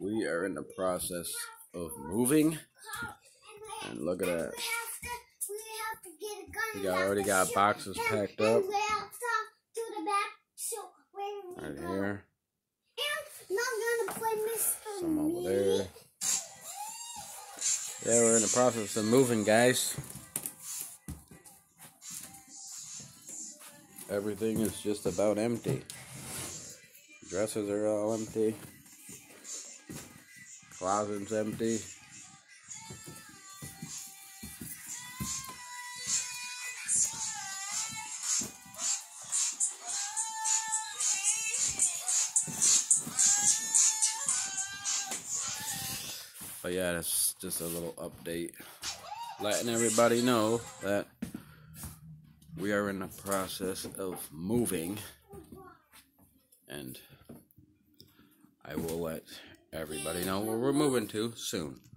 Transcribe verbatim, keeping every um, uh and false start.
we are in the process of moving, and look at that. We got, already got boxes packed up right here, some over there. Yeah, we're in the process of moving, guys. Everything is just about empty. Dressers are all empty. Closet's empty. But yeah, that's just a little update, letting everybody know that we are in the process of moving, and I will let everybody know where we're moving to soon.